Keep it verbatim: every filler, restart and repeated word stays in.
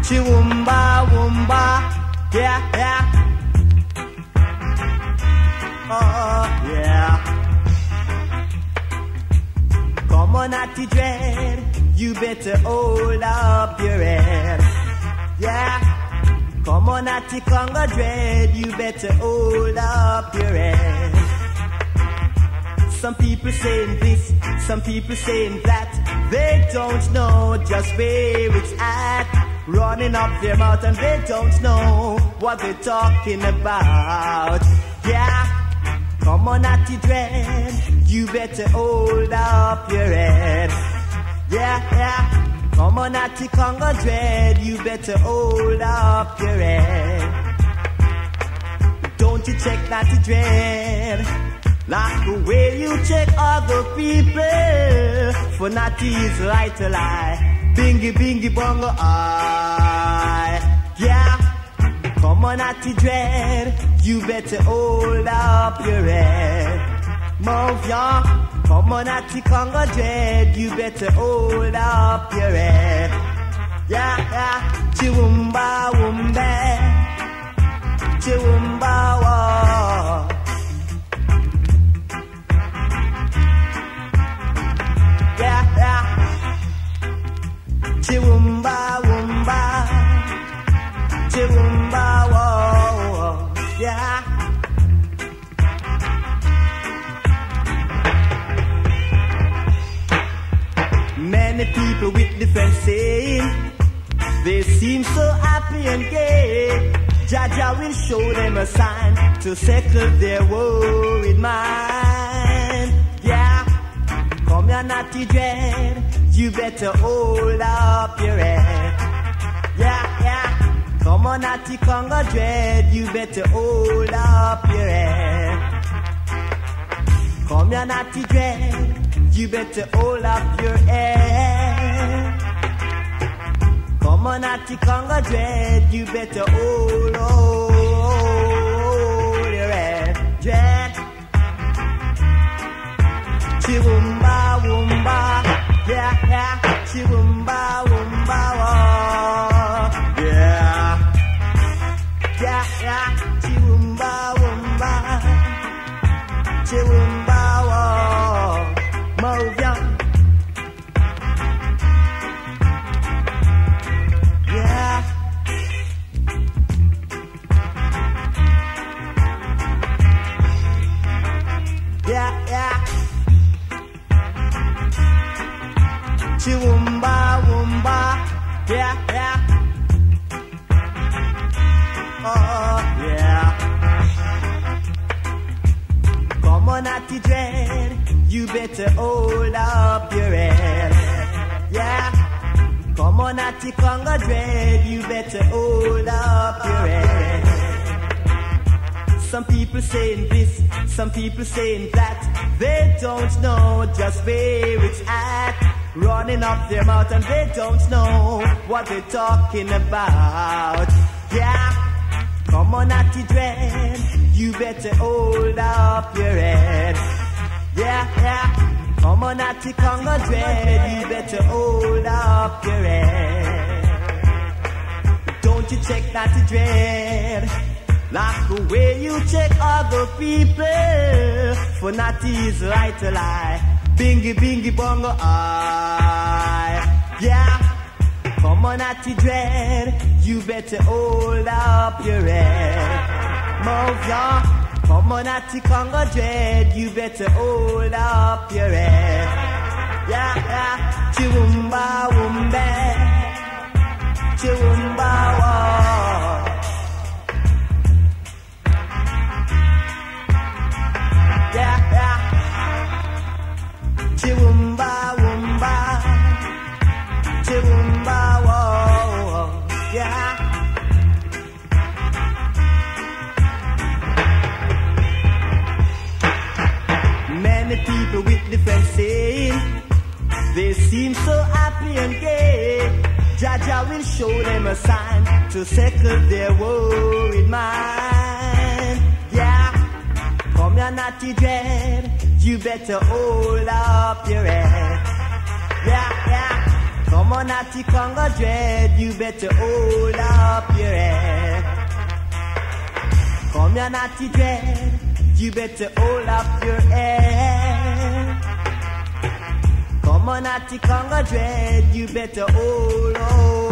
Chiwumba, wumba, yeah, yeah. Oh, yeah. Come on, Natty Dread, you better hold up your head. Yeah. Come on, Natty Congo Dread, you better hold up your head. Some people saying this, some people saying that. They don't know just where it's at. Running up their mouth and they don't know what they're talking about. Yeah, come on, Natty Dread, you better hold up your head. Yeah, yeah, come on, Natty Congo Dread, you better hold up your head. Don't you check Natty Dread like the way you check other people. For Natty is right to lie. Bingy, bingy, bongo, I. Yeah, come on, Natty Dread, you better hold up your head. Move ya, come on, Natty Congo Dread, you better hold up your head. Yeah, yeah, chiwumba, wumba, chiwumba, wa. Yeah, yeah. Chiwumba, wumba, chiwumba, whoa, yeah. Many people with different saying, they seem so happy and gay. Jaja will show them a sign to settle their worried mind. Yeah, come here, Natty Dread, you better hold up your head. Yeah, yeah. Come on, Natty Congo Dread, you better hold up your head. Come here, Natty Dread, you better hold up your head. Come on, Natty Congo Dread, you better hold, hold, hold your head. Dread. Chiwumba, wumba. Yeah, yeah, chiwumba, wumba, wah. Yeah, yeah, yeah, chiwumba, wumba, chiwumba, wah. Move ya. Yeah. Yeah, yeah. Chiwumba, wumba, yeah, yeah. Oh, yeah. Come on, Natty Dread, you better hold up your head. Yeah. Come on, Natty Congo Dread, you better hold up your head. Some people saying this, some people saying that. They don't know just where it's at. Running up their mouth and they don't know what they're talking about. Yeah, come on, Natty Dread, you better hold up your head. Yeah, yeah, come on, Natty Congo Dread, you better hold up your head. Don't you check Natty Dread like the way you check other people. For Natty is right to lie. Bingy, bingy, bongo, I. Yeah, come on, Natty Dread, you better hold up your head. Move ya, come on, Natty Congo Dread, you better hold up your head. Yeah, yeah, chiwumba, wumba, chiwumba, wah. Yeah, yeah. Chiwumba, wumba, chiwumba, whoa, yeah. Many people with different saying, they seem so happy and gay. Jaja will show them a sign to settle their worried mind. Yeah, come here, Natty Dread, you better hold up your head. Yeah, yeah. Come Come on, Natty Congo Dread, you better hold up your head. Come here, Natty Dread, you better hold up your head. Come on, Natty Congo Dread, you better hold up.